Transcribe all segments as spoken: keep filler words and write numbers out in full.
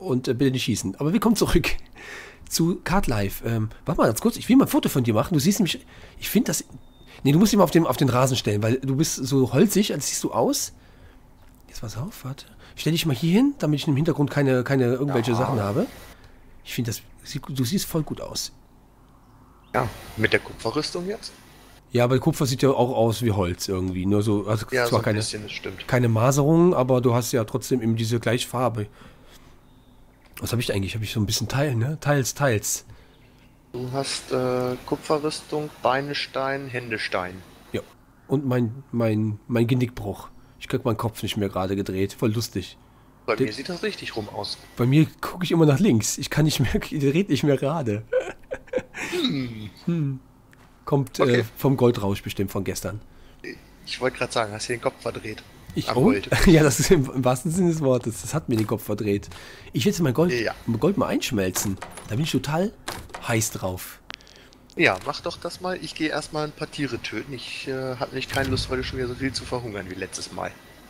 und äh, bitte nicht schießen. Aber wir kommen zurück zu Card Life. Ähm, warte mal ganz kurz, ich will mal ein Foto von dir machen. Du siehst nämlich, ich finde das... Nee, du musst dich mal auf den, auf den Rasen stellen, weil du bist so holzig, als siehst du aus. Jetzt pass auf, warte. Stell dich mal hier hin, damit ich im Hintergrund keine, keine irgendwelche Ja. Sachen habe. Ich finde das... Du siehst voll gut aus. Ja, mit der Kupferrüstung jetzt? Ja, aber Kupfer sieht ja auch aus wie Holz irgendwie. Nur so, also Ja, zwar so ein keine, bisschen, das stimmt. keine Maserung, aber du hast ja trotzdem eben diese gleiche Farbe. Was habe ich eigentlich? Habe ich so ein bisschen Teil, ne? Teils, teils. Du hast äh, Kupferrüstung, Beinestein, Händestein. Ja. Und mein, mein, mein Genickbruch. Ich krieg meinen Kopf nicht mehr gerade gedreht. Voll lustig. Bei Der- mir sieht das richtig rum aus. Bei mir gucke ich immer nach links. Ich kann nicht mehr, der dreht nicht mehr gerade. Hm. Kommt äh, Okay. vom Goldrausch bestimmt von gestern. Ich wollte gerade sagen, hast du den Kopf verdreht? Ich Am oh? Gold. Ja, das ist im, im wahrsten Sinne des Wortes. Das hat mir den Kopf verdreht. Ich will jetzt mein Gold, Ja. mein Gold mal einschmelzen. Da bin ich total heiß drauf. Ja, mach doch das mal. Ich gehe erstmal ein paar Tiere töten. Ich äh, hatte nicht keine Lust, heute schon wieder so viel zu verhungern wie letztes Mal.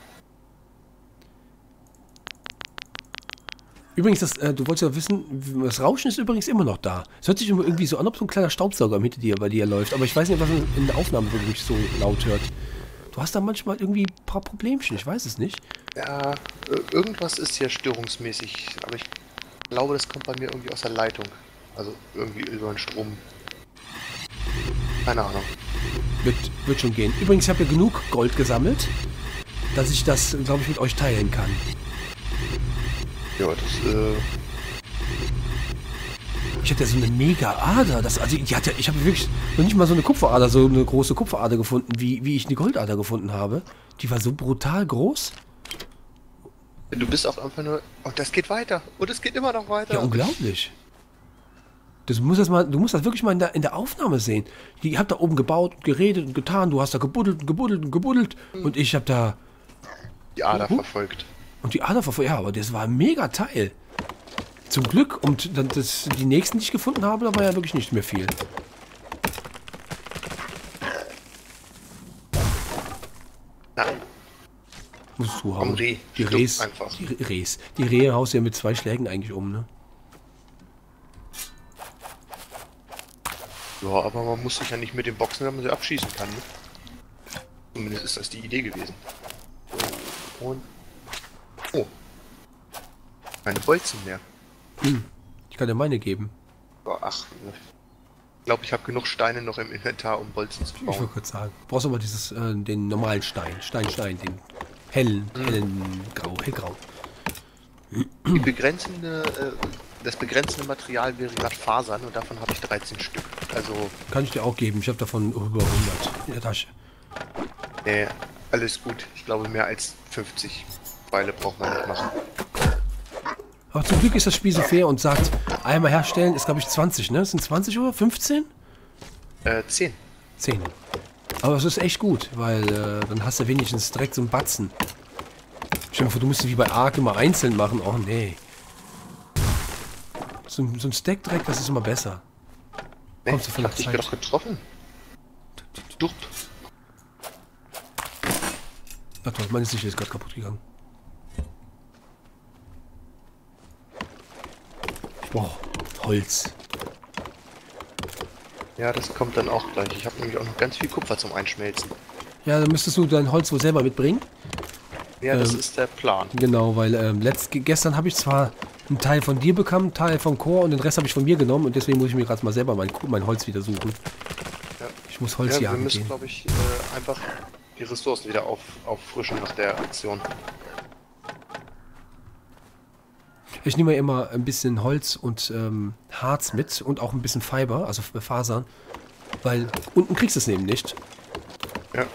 Übrigens, das, äh, du wolltest ja wissen, das Rauschen ist übrigens immer noch da. Es hört sich irgendwie so an, ob so ein kleiner Staubsauger hinter dir bei dir läuft. Aber ich weiß nicht, was man in der Aufnahme wirklich so laut hört. Du hast da manchmal irgendwie ein paar Problemchen, ich weiß es nicht. Ja, äh, irgendwas ist hier störungsmäßig, aber ich glaube, das kommt bei mir irgendwie aus der Leitung. Also irgendwie über den Strom. Keine Ahnung. Wird, wird schon gehen. Übrigens, ich habe ja genug Gold gesammelt, dass ich das, glaube ich, mit euch teilen kann. Ja, das, äh, Ich hatte ja so eine mega Ader. Das, also die hat ja, ich habe wirklich noch nicht mal so eine Kupferader, so eine große Kupferader gefunden, wie, wie ich eine Goldader gefunden habe. Die war so brutal groß. du bist auch einfach nur... Und das geht weiter. Und es geht immer noch weiter. Ja, unglaublich. Das muss das mal, du musst das wirklich mal in der, in der Aufnahme sehen. Ich habe da oben gebaut und geredet und getan. Du hast da gebuddelt und gebuddelt und gebuddelt. Und ich habe da... Die Ader Mhm. verfolgt. Und die Ader verfolgt. Ja, aber das war ein mega Teil. Zum Glück. Und dann das, die nächsten, die ich gefunden habe, da war ja wirklich nicht mehr viel. Nein, Musst du komm, haben. Reh. Die Stumpf Rehs. einfach. Die Re- Rehs. Die Rehe haust du ja mit zwei Schlägen eigentlich um, ne? Ja, aber man muss sich ja nicht mit den Boxen, wenn man sie abschießen kann, ne? Zumindest ist das die Idee gewesen. So, und... Oh. Keine Bolzen mehr. Ich kann dir meine geben. Oh, ach, ich glaube, ich habe genug Steine noch im Inventar, um Bolzen zu Ich bauen. wollte kurz sagen. Du brauchst aber dieses, äh, den normalen Stein. Stein, Stein, den hellen, hellen Grau, hellgrau. Die begrenzende, äh, das begrenzende Material wäre gerade Fasern und davon habe ich dreizehn Stück. Also, Kann ich dir auch geben. Ich habe davon über hundert in der Tasche. äh, alles gut. Ich glaube, mehr als fünfzig Pfeile braucht man nicht machen. Aber zum Glück ist das Spiel so fair und sagt, einmal herstellen ist, glaube ich, zwanzig, ne? Sind zwanzig oder fünfzehn? Äh, zehn. zehn. Aber es ist echt gut, weil äh, dann hast du wenigstens direkt so einen Batzen. Stell dir vor, du musst wie bei Ark immer einzeln machen. Oh, nee. So, ein- so ein Stack direkt, das ist immer besser. Nee, Kommst du ich von der hab dich Zeit? doch getroffen. Dupp. Ach toll, meine Sicht ist gerade kaputt gegangen. Boah, Holz. Ja, das kommt dann auch gleich. Ich habe nämlich auch noch ganz viel Kupfer zum Einschmelzen. Ja, dann müsstest du dein Holz wohl selber mitbringen. Ja, das Ähm, ist der Plan. Genau, weil ähm, letzt, gestern habe ich zwar einen Teil von dir bekommen, einen Teil vom Chor und den Rest habe ich von mir genommen und deswegen muss ich mir gerade mal selber mein, mein Holz wieder suchen. Ja. Ich muss Holz Ja, wir jagen müssen, gehen. glaube ich, äh, einfach die Ressourcen wieder auf, auffrischen nach der Aktion. Ich nehme ja immer ein bisschen Holz und ähm, Harz mit und auch ein bisschen Fiber, also Fasern, weil unten kriegst du es eben nicht. Ja.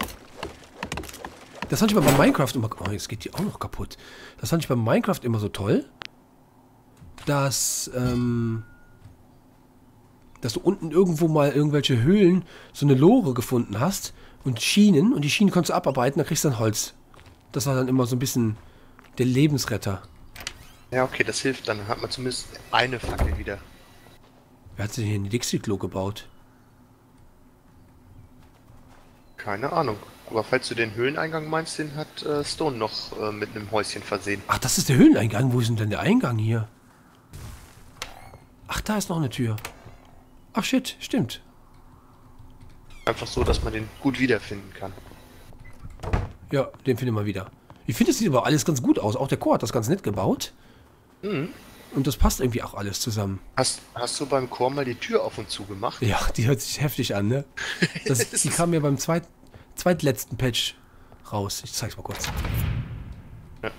Das fand ich aber bei Minecraft immer... Oh, jetzt geht die auch noch kaputt. Das fand ich bei Minecraft immer so toll, dass, ähm, dass du unten irgendwo mal irgendwelche Höhlen, so eine Lore gefunden hast und Schienen und die Schienen konntest du abarbeiten, dann kriegst du dann Holz. Das war dann immer so ein bisschen der Lebensretter. Ja, okay, das hilft. Dann hat man zumindest eine Fackel wieder. Wer hat sich hier ein Dixie-Klo gebaut? Keine Ahnung. Aber falls du den Höhleneingang meinst, den hat äh, Stone noch äh, mit einem Häuschen versehen. Ach, das ist der Höhleneingang. Wo ist denn denn der Eingang hier? Ach, da ist noch eine Tür. Ach, shit, stimmt. Einfach so, dass man den gut wiederfinden kann. Ja, den findet man wieder. Ich finde, es sieht aber alles ganz gut aus. Auch der Chor hat das ganz nett gebaut. Mhm. Und das passt irgendwie auch alles zusammen. Hast, hast du beim Chor mal die Tür auf und zu gemacht? Ja, die hört sich heftig an, ne? Das, die kam mir beim zweit, zweitletzten Patch raus. Ich zeig's mal kurz. Ja.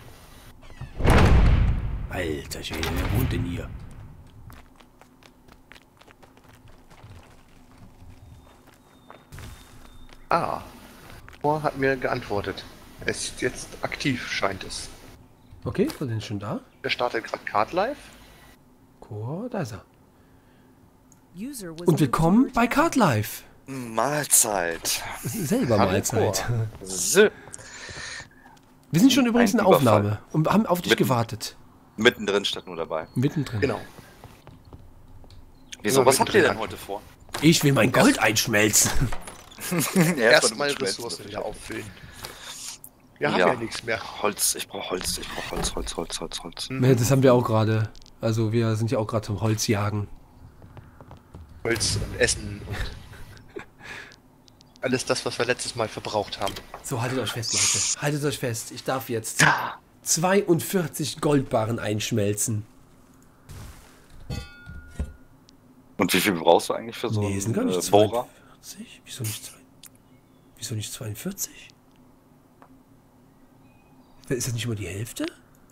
Alter Schwede, wer wohnt denn hier? Ah. Chor hat mir geantwortet. Er ist jetzt aktiv, scheint es. Okay, ist er denn schon da? Er startet gerade Card Life. Chor, da ist er. Und willkommen bei Card Life. Mahlzeit. Selber Hallo, Mahlzeit. So, Wir sind schon übrigens in Ein der Aufnahme Überfall. und haben auf dich Mitten. gewartet. mittendrin statt nur dabei. Mittendrin. Genau. Wieso, Ja, was habt ihr mittendrin. denn heute vor? Ich will mein Gold einschmelzen. Erstmal Erstmal Ressourcen wieder auffüllen. Wir haben ja nichts mehr. Holz, ich brauche Holz, ich brauche Holz, Holz, Holz, Holz, Holz. Hm. Ja, das haben wir auch gerade. Also wir sind ja auch gerade zum Holzjagen. Holz und Essen und alles das, was wir letztes Mal verbraucht haben. So, haltet euch fest, Leute. Haltet euch fest. Ich darf jetzt zweiundvierzig Goldbarren einschmelzen. Und wie viel brauchst du eigentlich für so Nee, einen sind gar nicht äh, Bohrer? zweiundvierzig. Wieso nicht, zwei, wieso nicht zweiundvierzig? Ist das nicht immer die Hälfte?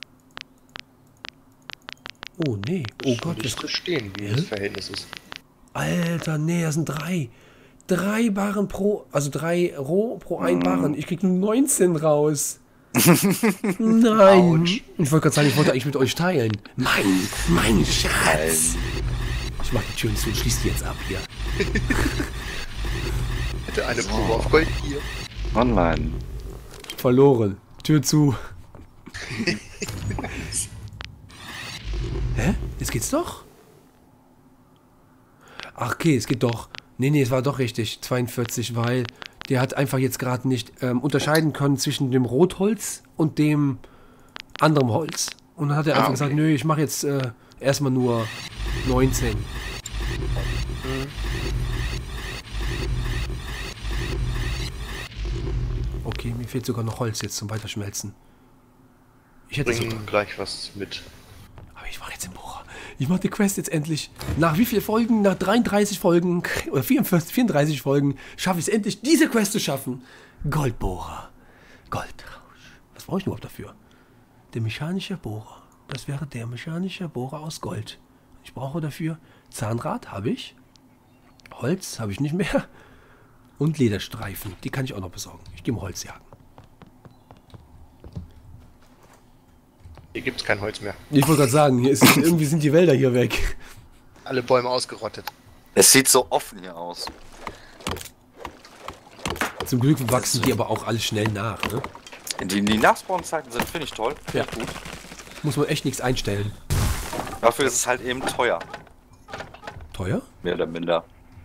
Oh, nee. Oh Gott, das Nicht verstehen, wie Hä? das Verhältnis ist. Alter, nee, das sind drei. Drei Barren pro, also drei Roh pro ein Barren. Ich krieg nur neunzehn raus. Nein. Autsch. Ich wollte gerade sagen, ich wollte eigentlich mit euch teilen. Mein, mein Schatz. Ich mach die Türen zu und schließ die jetzt ab hier. Hätte eine Probe auf Gold hier. Online. Verloren. Tür zu. Hä? Jetzt geht's doch? Ach, okay, es geht doch. Nee, nee, es war doch richtig. zweiundvierzig, weil der hat einfach jetzt gerade nicht ähm, unterscheiden können zwischen dem Rotholz und dem anderen Holz. Und dann hat er Ah, einfach okay. gesagt, nö, ich mache jetzt äh, erstmal nur neunzehn. Okay, mir fehlt sogar noch Holz jetzt zum Weiterschmelzen. Ich hätte sogar... Bringen gleich was mit. Aber ich mache jetzt den Bohrer. Ich mache die Quest jetzt endlich. Nach wie vielen Folgen? Nach dreiunddreißig Folgen oder vierundvierzig, vierunddreißig Folgen schaffe ich es endlich, diese Quest zu schaffen. Goldbohrer. Goldrausch. Was brauche ich überhaupt dafür? Der mechanische Bohrer. Das wäre der mechanische Bohrer aus Gold. Ich brauche dafür Zahnrad, habe ich. Holz habe ich nicht mehr. Und Lederstreifen. Die kann ich auch noch besorgen. Ich gehe mal Holz jagen. Hier gibt's kein Holz mehr. Ich wollte gerade sagen, hier ist, irgendwie sind die Wälder hier weg. Alle Bäume ausgerottet. Es sieht so offen hier aus. Zum Glück wachsen die aber auch alle schnell nach. Ne? Die, die Nachspawnzeiten sind, finde ich toll. Ja. Finde ich gut. Muss man echt nichts einstellen. Dafür ist es halt eben teuer. Teuer? Mehr oder minder.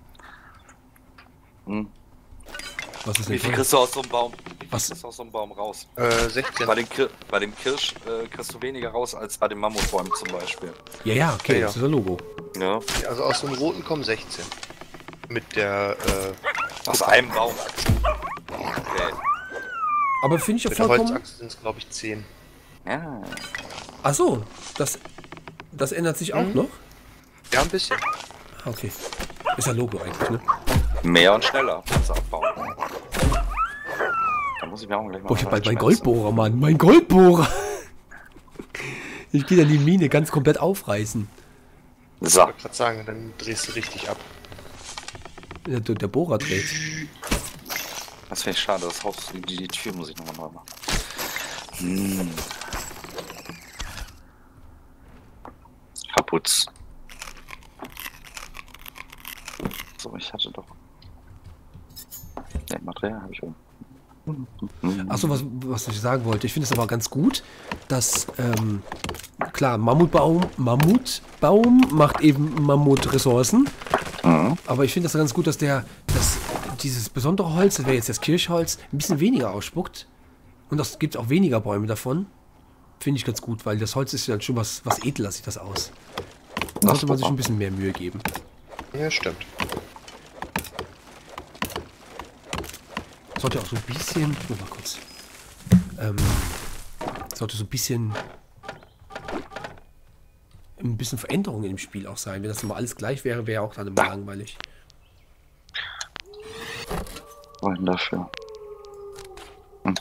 Hm. Was ist Wie denn viel teuer? kriegst du aus so einem Baum? Wie viel Was? kriegst du aus so einem Baum raus? Äh, sechzehn. Bei dem, Kir bei dem Kirsch äh, kriegst du weniger raus als bei den Mammutbäumen zum Beispiel. Ja, ja, okay, Ja, ja. das ist das Logo. Ja. Also aus dem roten kommen sechzehn. Mit der, äh, Aus einem Baum. Okay. Aber finde ich auch mit der vollkommen... Holzachse sind es, glaube ich, zehn. Ja. Ach so, das, das ändert sich auch Mhm. noch? Ja, ein bisschen. Ah, okay. Ist ja Logo eigentlich, ne? Mehr und schneller das abbauen. Da muss ich mir auch gleich mal. Boah, ich hab bald meinen schmelzen. Goldbohrer, Mann. Mein Goldbohrer! Ich gehe dann die Mine ganz komplett aufreißen. Ich So. wollte gerade sagen, dann drehst du richtig ab. Der, der Bohrer dreht. Das finde ich schade, das Haus, die, die Tür muss ich nochmal neu machen. Hm. Kaputt. So, ich hatte doch. Ja, Material habe ich auch. Achso, was, was ich sagen wollte. Ich finde es aber ganz gut, dass, ähm, klar, Mammutbaum, Mammutbaum macht eben Mammutressourcen. Mhm. Aber ich finde das ganz gut, dass der, dass dieses besondere Holz, das wäre jetzt das Kirschholz, ein bisschen weniger ausspuckt. Und es gibt auch weniger Bäume davon. Finde ich ganz gut, weil das Holz ist ja schon was, was edler, sieht das aus. Da sollte man sich ein bisschen mehr Mühe geben. Ja, stimmt. Sollte auch so ein bisschen, nur mal kurz, ähm, sollte so ein bisschen, ein bisschen Veränderung im Spiel auch sein. Wenn das immer alles gleich wäre, wäre auch dann immer langweilig. Wollen dafür. Hm.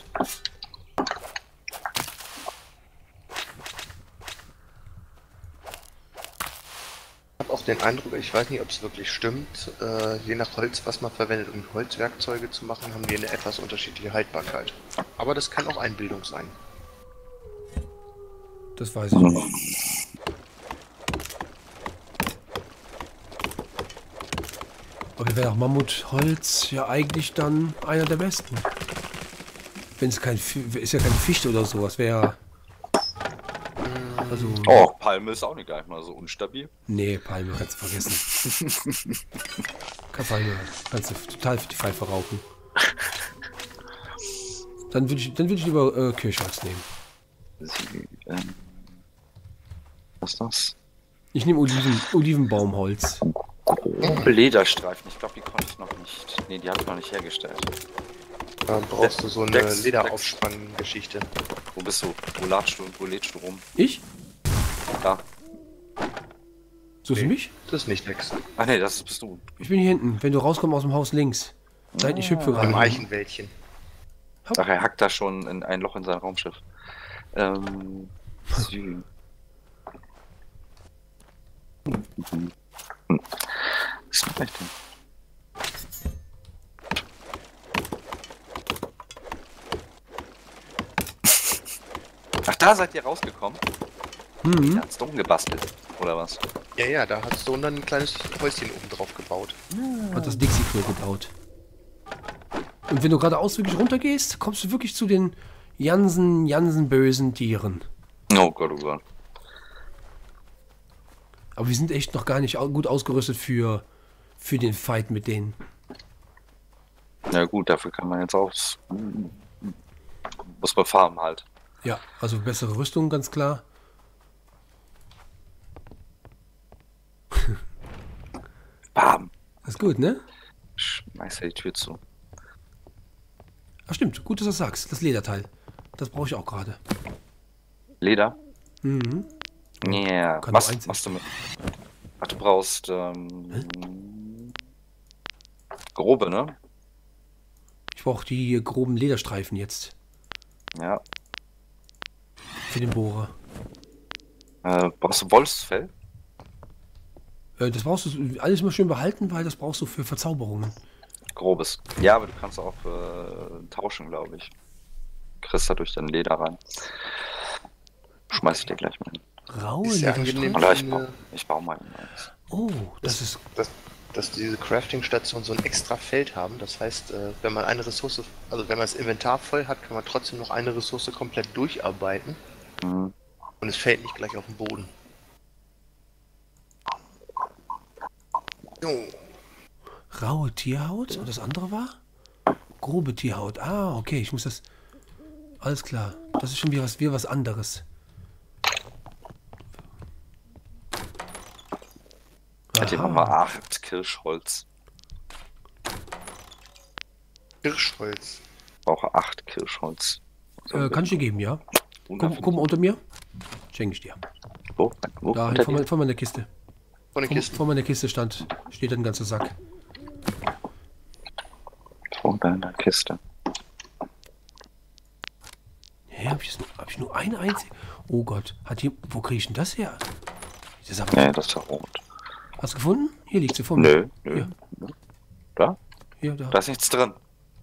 Ich habe auch den Eindruck, ich weiß nicht, ob es wirklich stimmt, äh, je nach Holz, was man verwendet, um Holzwerkzeuge zu machen, haben die eine etwas unterschiedliche Haltbarkeit. Aber das kann auch Einbildung sein. Das weiß ich nicht. Aber wäre auch Mammutholz ja eigentlich dann einer der besten. Wenn es kein, ist ja keine Fichte oder sowas, wäre also. Oh, Palme ist auch nicht gar nicht mal so unstabil. Nee, Palme kannst du vergessen. Palme kannst du total für die Pfeife rauchen. Dann würde ich, dann würde ich lieber äh, Kirschholz nehmen. Sie, ähm, was ist das? Ich nehme Oliven, Olivenbaumholz. Grobe Lederstreifen. Ich glaube, die konnte ich noch nicht. Nee, die habe ich noch nicht hergestellt. Dann brauchst du so eine Dex- Lederaufspanngeschichte. Wo bist du? Wo ladst du, wo lädst du rum? Ich? Da. Suchst du mich? Das ist nicht Dex. Ach nee, das bist du. Ich bin hier hinten. Wenn du rauskommst aus dem Haus links. Seid ich hüpfe Im gerade. Eichenwäldchen. Ach, er hackt da schon in ein Loch in sein Raumschiff. Ähm. Süden. Hm. Was mache ich denn? Ach, da seid ihr rausgekommen? Mhm. Ihr hat's dumm gebastelt, oder was? Ja, ja, da hast du dann ein kleines Häuschen oben drauf gebaut. Hat das Dixie-Klo gebaut. Und wenn du geradeaus wirklich runtergehst, kommst du wirklich zu den Jansen, Jansen bösen Tieren. Oh Gott, oh Gott. Aber wir sind echt noch gar nicht au- gut ausgerüstet für, für den Fight mit denen. Na gut, dafür kann man jetzt auch... Muss man farmen halt. Ja, also bessere Rüstung, ganz klar. Bam! Das ist gut, ne? Schmeiß die Tür zu. Ach stimmt, gut, dass du das sagst. Das Lederteil. Das brauche ich auch gerade. Leder? Mhm. Ja, yeah. Kann Was nur eins machst du mit? Ach, du brauchst ähm, grobe, ne? Ich brauche die groben Lederstreifen jetzt. Ja. Für den Bohrer. Äh, brauchst du Wolfsfell? Äh, das brauchst du alles immer schön behalten, weil das brauchst du für Verzauberungen. Grobes. Ja, aber du kannst auch äh, tauschen, glaube ich. Kriegst da durch dein Leder rein. Schmeiß ich dir gleich mal hin. Raue Ist ja Lederstreifen. angenehm. Oder ich Eine- baue ich bau mal eins. Oh, das ist... Dass, dass diese Crafting-Stationen so ein extra Feld haben. Das heißt, äh, wenn man eine Ressource, also wenn man das Inventar voll hat, kann man trotzdem noch eine Ressource komplett durcharbeiten. Mhm. Und es fällt nicht gleich auf den Boden. Jo. Raue Tierhaut? Und das andere war? Grobe Tierhaut. Ah, okay, ich muss das... Alles klar. Das ist schon wieder was, wieder was anderes. Hat jemand mal acht Kirschholz. Hirschholz. Brauche acht Kirschholz. Äh, kann ich dir geben, ja? Guck, Wundervoll. guck mal unter mir. Schenke ich dir. Wo? Wo? Da, Unter vor, dir? mein, vor meiner Kiste. Von den Vor, Kisten. vor meiner Kiste stand, steht ein ganzer Sack. Wo in der Kiste? Hä, hab ich, hab ich nur eine einzige? Oh Gott, hat hier, wo krieg ich denn das her? Das ist aber, Nee, das ist ja rot. Hast du gefunden? Hier liegt sie vor mir. Nö, nö. Ja. Da? Hier, da. Da ist nichts drin.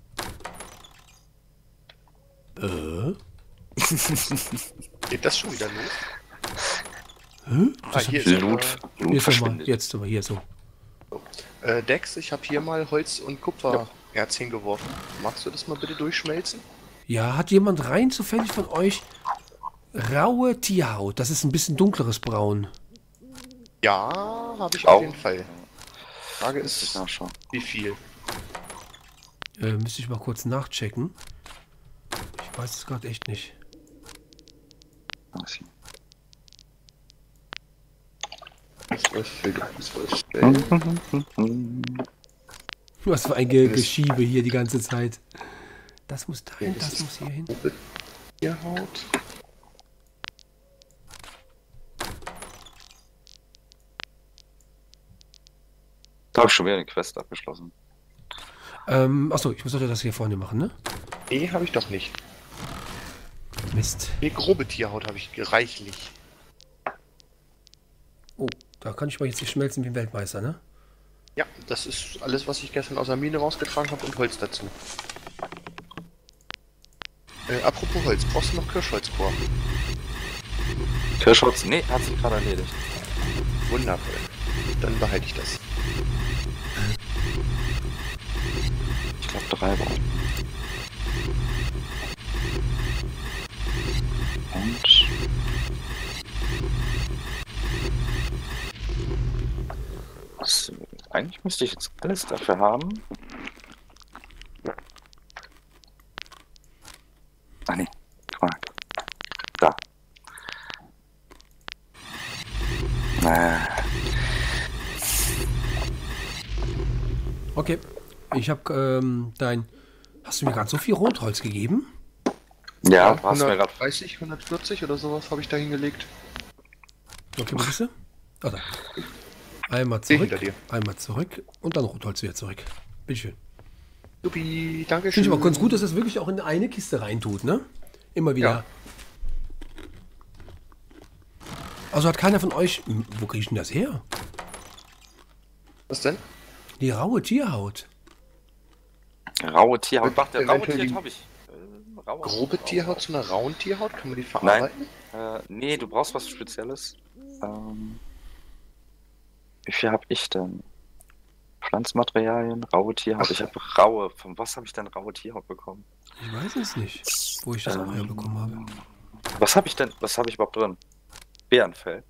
Äh? Geht das schon wieder los? Hä? Ah, hier ist Loot, aber, Loot Jetzt nochmal, verschwindet. jetzt aber hier so. äh, Dex, ich habe hier mal Holz und Kupfererz hingeworfen. Magst du das mal bitte durchschmelzen? Ja, hat jemand rein zufällig von euch raue Tierhaut? Das ist ein bisschen dunkleres Braun. Ja, habe ich Au. auf jeden Fall. Frage Das ist ist, ja schon. wie viel? Äh, müsste ich mal kurz nachchecken. Ich weiß es gerade echt nicht. Was für ein Ge Geschiebe hier die ganze Zeit. Das muss dahin, das muss hier hin. Tierhaut. Da habe ich schon wieder eine Quest abgeschlossen. Ähm, achso, ich muss doch das hier vorne machen, ne? Nee, habe ich doch nicht. Mist. Nee, grobe Tierhaut habe ich reichlich. Oh, da kann ich mal jetzt nicht schmelzen wie ein Weltmeister, ne? Ja, das ist alles, was ich gestern aus der Mine rausgetragen habe und Holz dazu. Äh, apropos Holz, brauchst du noch Kirschholzbohr? Kirschholz? Nee, hat sich gerade erledigt. Wundervoll. Dann behalte ich das. Ich glaube drei Wochen. Und... So, eigentlich müsste ich jetzt alles dafür haben. Ah ne, guck mal. Da. Äh. Okay. Ich habe ähm, dein... Hast du mir gerade so viel Rotholz gegeben? Ja, du hast mir gerade... hundertdreißig, hundertvierzig oder sowas habe ich da hingelegt. Okay, wo bist du? Ah, da. Einmal Seh zurück, hinter dir. einmal zurück und dann Rotholz wieder zurück. Bitteschön. Supi, danke Finde schön. ich aber ganz gut, dass das wirklich auch in eine Kiste reintut, ne? Immer wieder. Ja. Also hat keiner von euch... Hm, wo krieg ich denn das her? Was denn? Die raue Tierhaut. Raue Tierhaut. Macht der raue Eventuell Tierhaut die habe ich. Äh, raue, Grobe raue, Tierhaut zu einer rauen Tierhaut? Kann man die verarbeiten? Nein. Äh, nee, du brauchst was Spezielles. Ähm, wie viel habe ich denn? Pflanzmaterialien, raue Tierhaut. Ich habe raue. Von was habe ich denn raue Tierhaut bekommen? Ich weiß es nicht, wo ich das auch Ähm, herbekommen habe. Was habe ich denn? Was habe ich überhaupt drin? Bärenfell.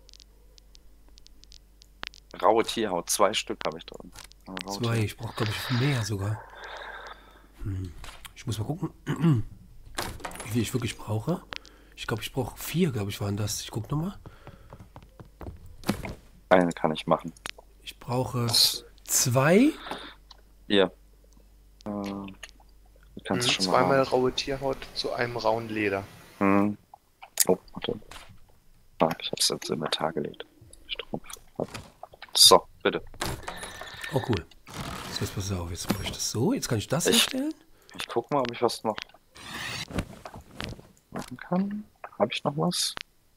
Raue Tierhaut. Zwei Stück habe ich drin. Raue Zwei, Tierhaut. ich brauche glaube ich mehr sogar. Hm. Ich muss mal gucken, wie viel ich wirklich brauche. Ich glaube, ich brauche vier, glaube ich, waren das. Ich gucke nochmal. Eine kann ich machen. Ich brauche zwei. Hier. Äh, du kannst Mhm, schon mal zweimal haben. raue Tierhaut zu einem rauen Leder. Hm. Oh, warte. Ah, ich hab's jetzt in Inventar gelegt. Strumpf. So, bitte. Oh, cool. So, jetzt pass auf, jetzt mache ich das so. Jetzt kann ich das Ich- herstellen. Ich guck mal, ob ich was noch machen kann. Habe ich noch was?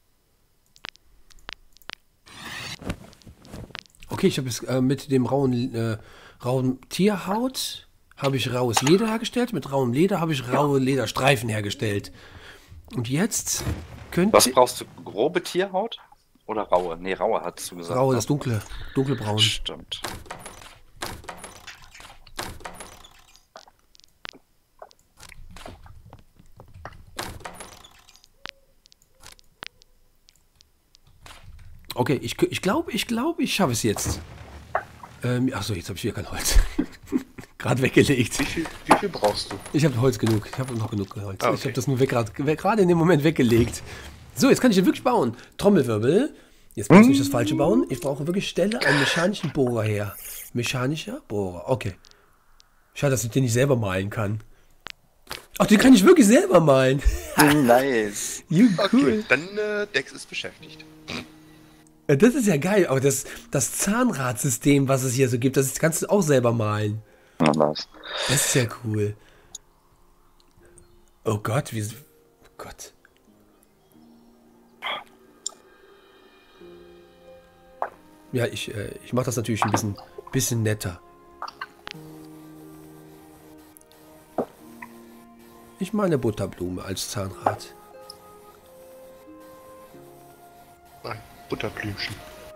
Okay, ich habe es äh, mit dem rauen, äh, rauen Tierhaut habe ich raues Leder hergestellt. Mit rauem Leder habe ich raue Lederstreifen hergestellt. Und jetzt könnte... Was brauchst du? Grobe Tierhaut? Oder raue? Nee, raue hattest du gesagt. Raue, ne? das dunkle, dunkelbraun. Stimmt. Okay, ich, ich glaube, ich glaube, ich schaffe es jetzt. Ähm, achso, jetzt habe ich wieder kein Holz. Gerade weggelegt. Wie viel, wie viel brauchst du? Ich habe Holz genug. Ich habe noch genug Holz. Ah, okay. Ich habe das nur gerade in dem Moment weggelegt. So, jetzt kann ich den wirklich bauen. Trommelwirbel. Jetzt muss ich nicht das Falsche bauen. Ich brauche wirklich Stelle einen mechanischen Bohrer her. Mechanischer Bohrer. Okay. Schade, dass ich den nicht selber malen kann. Ach, den kann ich wirklich selber malen. Nice. You, Okay, cool. dann äh, Dex ist beschäftigt. Ja, das ist ja geil. Aber das, das Zahnradsystem, was es hier so gibt, das kannst du auch selber malen. Na, was? Das ist ja cool. Oh Gott, wie... Oh Gott. Ja, ich, äh, ich mache das natürlich ein bisschen, bisschen netter. Ich meine Butterblume als Zahnrad. Nein, Butterblümchen.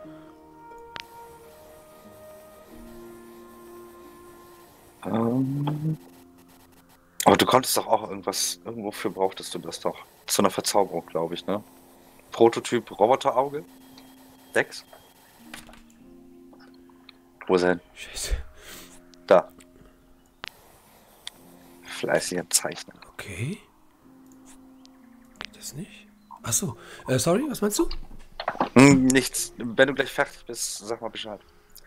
Ähm, aber du konntest doch auch irgendwas, irgendwofür brauchtest du das doch. Zu einer Verzauberung, glaube ich, ne? Prototyp Roboterauge? Dex? Wo ist er denn? Scheiße. Da. fleißiger Zeichner. Okay. Geht das nicht? Achso. Äh, sorry, was meinst du? Hm, nichts. Wenn du gleich fertig bist, sag mal Bescheid.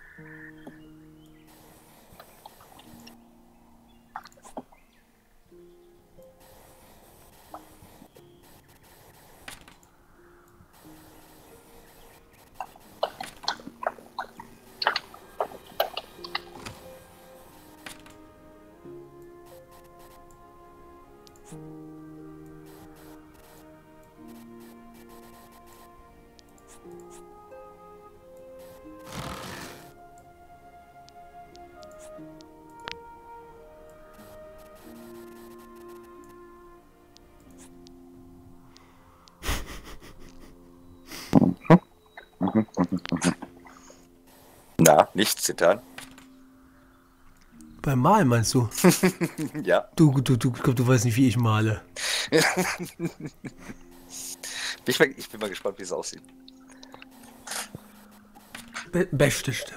Na, nichts zittern. Beim Malen meinst du? Ja. Du, du, du, ich glaub, du weißt nicht, wie ich male. ich, bin, ich bin mal gespannt, wie es aussieht. Be Besteste.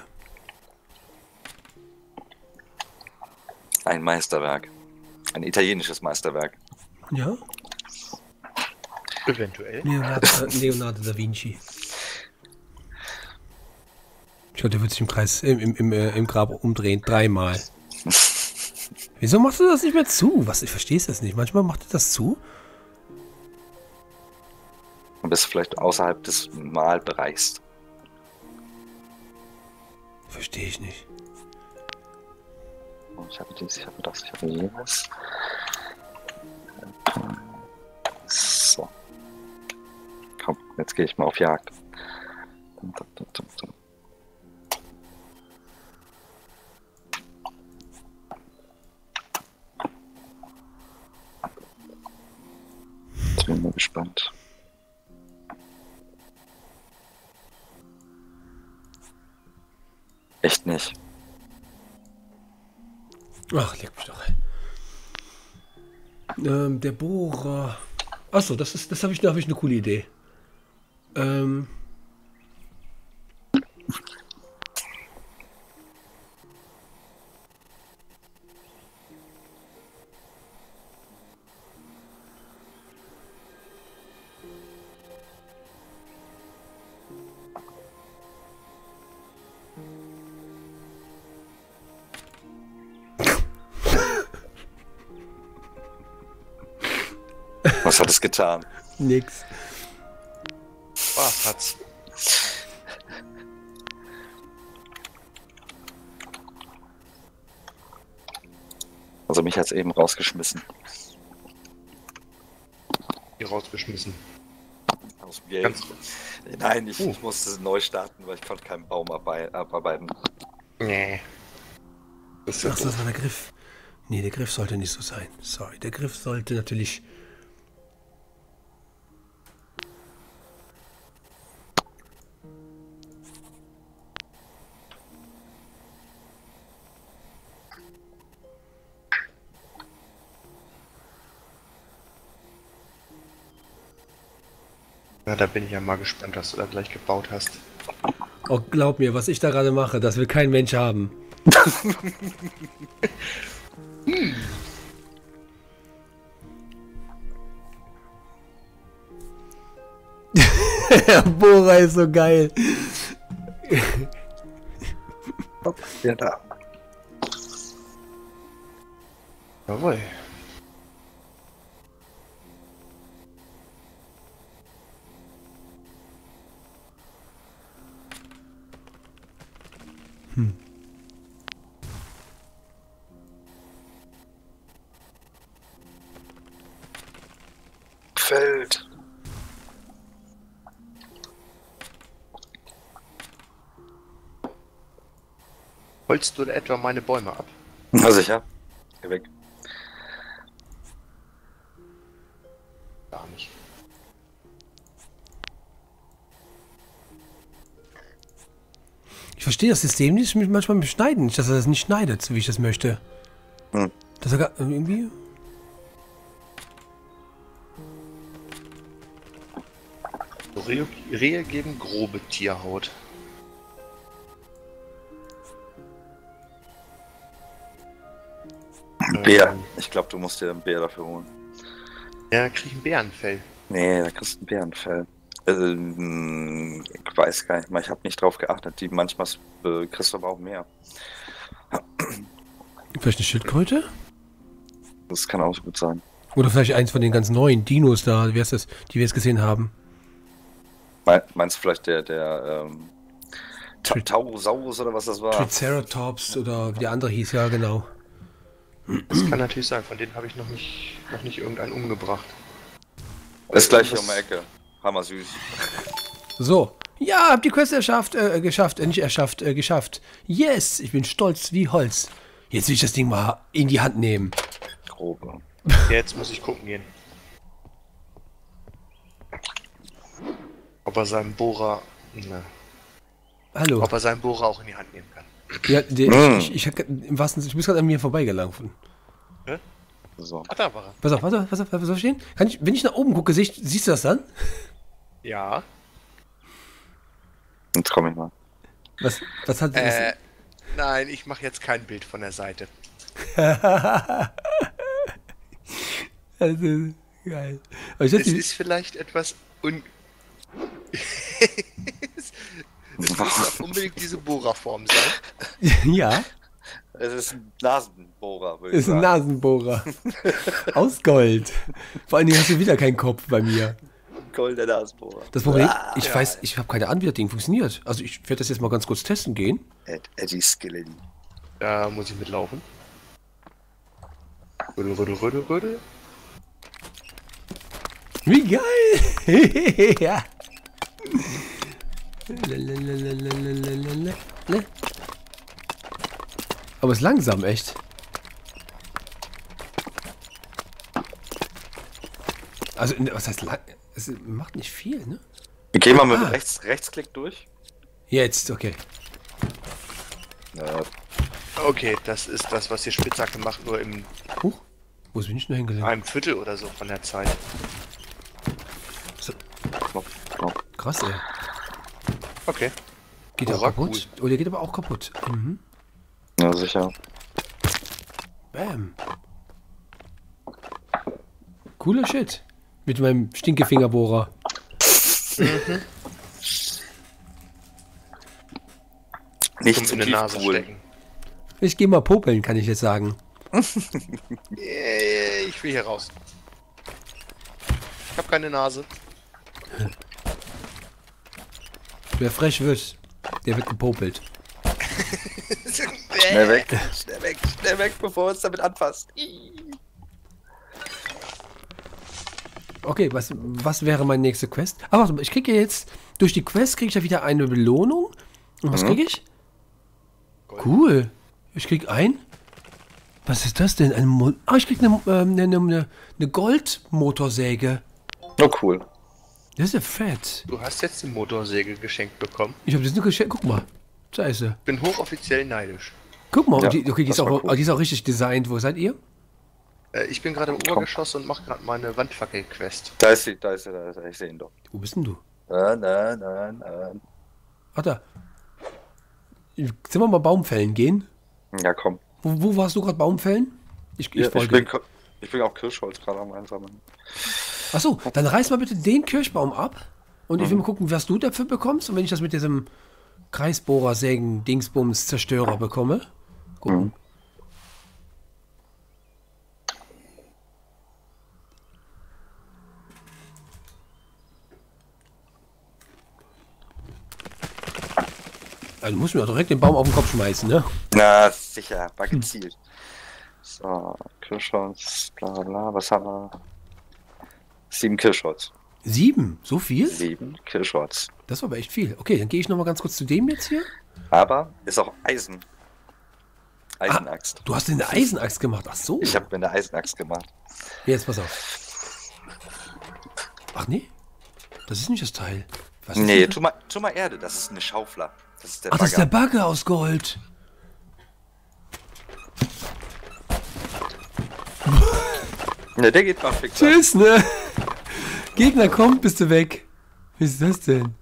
Ein Meisterwerk. Ein italienisches Meisterwerk. Ja? Eventuell. Leonardo, Leonardo da Vinci. Ich glaube, der wird sich im Kreis, im, im, im, äh, im Grab umdrehen, dreimal. Wieso machst du das nicht mehr zu? Was? Ich verstehe das nicht. Manchmal macht er das zu. Und bist vielleicht außerhalb des Malbereichs. Verstehe ich nicht. Oh, ich habe dies, ich habe das, ich habe jenes. So. Komm, jetzt gehe ich mal auf Jagd. Jetzt bin ich mal gespannt. Echt nicht. Ach, leck mich doch. Ähm, der Bohrer. Achso, das ist, das habe ich, da habe ich eine coole Idee. Ähm. Was hat es getan? Nix. Spaß hat's. Also mich hat es eben rausgeschmissen. Hier rausgeschmissen. Aus dem Game. Ganz- Nein, ich, Uh. ich musste neu starten, weil ich konnte keinen Baum arbei- abarbeiten. Nee. Das ist ja Ach, so, das war der Griff. Nee, der Griff sollte nicht so sein. Sorry, der Griff sollte natürlich... Ja, da bin ich ja mal gespannt, was du da gleich gebaut hast. Oh, glaub mir, was ich da gerade mache, das will kein Mensch haben. Der Bohrer ist so geil. Ja, da. Jawohl. Feld. Holst du etwa meine Bäume ab? Na sicher. Geh weg. Gar nicht. Ich verstehe das System nicht, mich manchmal beschneiden, nicht, dass er das nicht schneidet, so wie ich das möchte. Hm. Dass er gar, irgendwie... Rehe, Rehe geben grobe Tierhaut. Äh, Bär. Ich glaube, du musst dir einen Bär dafür holen. Ja, krieg ich ein Bärenfell. Nee, da kriegst du ein Bärenfell. Ähm, ich weiß gar nicht mal, ich habe nicht drauf geachtet. Die manchmal äh, kriegst du aber auch mehr. Vielleicht eine Schildkröte? Das kann auch so gut sein. Oder vielleicht eins von den ganz neuen Dinos da, wie heißt das, die wir jetzt gesehen haben. Me- Meinst du vielleicht der, der ähm, Ta- Taurosaurus oder was das war? Triceratops oder wie der andere hieß, ja genau. Das kann natürlich sein, von denen habe ich noch nicht, noch nicht irgendeinen umgebracht. Ist gleich hier Das- um die Ecke. Hammer süß. So. Ja, hab die Quest erschafft, äh, geschafft, äh, nicht erschafft, äh, geschafft. Yes, ich bin stolz wie Holz. Jetzt will ich das Ding mal in die Hand nehmen. Grobe. Jetzt muss ich gucken gehen. Ob er seinen Bohrer. Ne, Hallo. ob er seinen Bohrer auch in die Hand nehmen kann. Ja, der, Mm. ich, ich, ich, im wahrsten Sinne, ich bin gerade an mir vorbeigelaufen. So. Ah, da war er. Pass auf, pass auf, pass auf, pass auf stehen. Kann ich, wenn ich nach oben gucke, siehst, siehst du das dann? Ja. Jetzt komm ich mal. Was, was hat Äh, nein, ich mache jetzt kein Bild von der Seite. Also, geil. Aber ich dachte, Es ist vielleicht etwas un... Es muss auch unbedingt diese Bohrerform sein. ja, Es ist ein Nasenbohrer, würde ich ist ein sagen. Nasenbohrer. Aus Gold. Vor allen Dingen hast du wieder keinen Kopf bei mir. Goldener Nasenbohrer. Das Problem, ich Ja. weiß, ich habe keine Ahnung, wie das Ding funktioniert. Also ich werde das jetzt mal ganz kurz testen gehen. Ed Eddie Skeleton. Da muss ich mitlaufen. Rödel, rödel, rödel, rödel. Wie geil! ja. Lalalalalalala. Aber es ist langsam, echt. Also, was heißt lang? Es macht nicht viel, ne? Wir gehen mal mit Ah. rechts, Rechtsklick durch. Jetzt, okay. Ja, Okay, das ist das, was die Spitzhacke macht, nur im Huch, wo bin ich nur hingelegt? einem Viertel oder so von der Zeit. Knopf, Knopf. Krass, ey. Okay. Geht der auch Bohrer, kaputt? Oh, der geht aber auch kaputt. Mhm. Ja, sicher. Bam. Cooler Shit. Mit meinem Stinkefingerbohrer. Nicht Zum zu in die tief Nase poolen. stecken. Ich gehe mal popeln, kann ich jetzt sagen. Äh, Ich will hier raus. Ich habe keine Nase. Wer frech wird, der wird gepopelt. Schnell weg, schnell weg, schnell weg, bevor er uns damit anfasst. Okay, was, was wäre meine nächste Quest? Ah, warte mal, ich kriege ja jetzt, durch die Quest kriege ich ja wieder eine Belohnung. Und was Mhm. kriege ich? Gold. Cool. Ich krieg ein. Was ist das denn? Ein Mo ah, ich krieg eine, ähm, eine, eine, eine Goldmotorsäge. Oh, cool. Das ist ja fett. Du hast jetzt die Motorsäge geschenkt bekommen. Ich habe das nur geschenkt. Guck mal. Scheiße. Bin hochoffiziell neidisch. Guck mal. Ja, und die, okay, die ist, das war auch, cool. die ist auch richtig designt. Wo seid ihr? Äh, ich bin gerade im Obergeschoss und mache gerade meine Wandfackel-Quest. Da ist sie, da ist sie, da ist sie. Ich sehe ihn doch. Wo bist denn du? Nein, nein, nein, nein. Ach da. Sollen wir mal Baumfällen gehen? Ja, komm. Wo, wo warst du gerade Baumfällen? Ich, ich Ja, ich, folge. bin, ich bin auch Kirschholz gerade am Einsammeln. Achso, dann reiß mal bitte den Kirschbaum ab. Und ich will mal gucken, was du dafür bekommst. Und wenn ich das mit diesem Kreisbohrer, Sägen, Dingsbums, Zerstörer bekomme. Gucken. Mhm. Also du musst mir doch direkt den Baum auf den Kopf schmeißen, ne? Na, sicher, war gezielt. So, Kirschholz, bla bla bla. Was haben wir? Sieben Kirschholz. Sieben? So viel? Sieben Kirschholz. Das war aber echt viel. Okay, dann gehe ich nochmal ganz kurz zu dem jetzt hier. Aber ist auch Eisen. Eisenaxt. Du hast dir eine Eisenaxt gemacht. Ach so. Ich habe mir eine Eisenaxt gemacht. Jetzt pass auf. Ach nee? Das ist nicht das Teil. Was ist Nee, denn- tu mal, tu mal Erde, das ist eine Schaufler. Das ist der Ach, das ist der Bagger. Bagger aus Gold. Ne, der geht mal fix. Tschüss, ne? Gegner kommt, bist du weg. Wie ist das denn?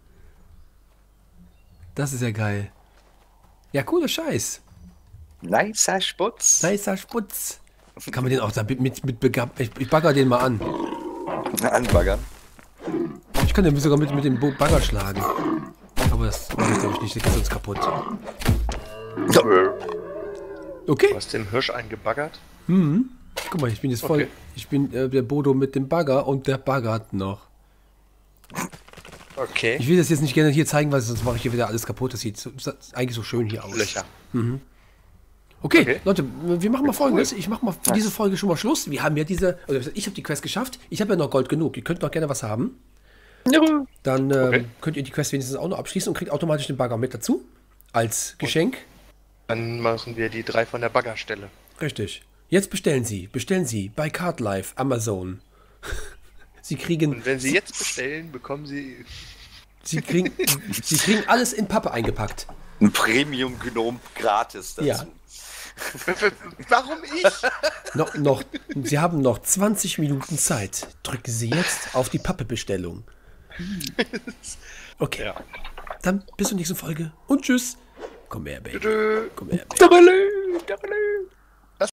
Das ist ja geil. Ja, cooler Scheiß. Nicer Sputz. Nicer Sputz. Kann man den auch da mit, mit, mit begab... Ich, ich bagger den mal an. Anbaggern. Ich kann den sogar mit, mit dem Bo- Bagger schlagen. Aber das mache ich glaube ich nicht, der geht sonst kaputt. Okay. Du hast den Hirsch eingebaggert? Mhm. Guck mal, ich bin jetzt voll... Okay. Ich bin äh, der Bodo mit dem Bagger und der baggert noch. Okay. Ich will das jetzt nicht gerne hier zeigen, weil sonst mache ich hier wieder alles kaputt. Das sieht so, das sieht eigentlich so schön hier aus. Löcher. Okay, Okay. Leute, wir machen mal Folgendes. Ich mache mal für diese Folge schon mal Schluss. Wir haben ja diese, also ich habe die Quest geschafft. Ich habe ja noch Gold genug. Ihr könnt noch gerne was haben. Ja. Dann ähm, Okay. könnt ihr die Quest wenigstens auch noch abschließen und kriegt automatisch den Bagger mit dazu. Als Geschenk. Dann machen wir die drei von der Baggerstelle. Richtig. Jetzt bestellen Sie. Bestellen Sie bei CardLife, Amazon. Sie kriegen, Und wenn Sie jetzt bestellen, bekommen Sie... Sie kriegen, Sie kriegen alles in Pappe eingepackt. Ein Premium-Gnome gratis dazu. Ja. Warum ich? Noch, noch, Sie haben noch zwanzig Minuten Zeit. Drücken Sie jetzt auf die Pappe-Bestellung. Okay. Ja. Dann bis zur nächsten Folge und tschüss. Komm her, Baby. Tschö. Komm her, Baby. Darüber, darüber.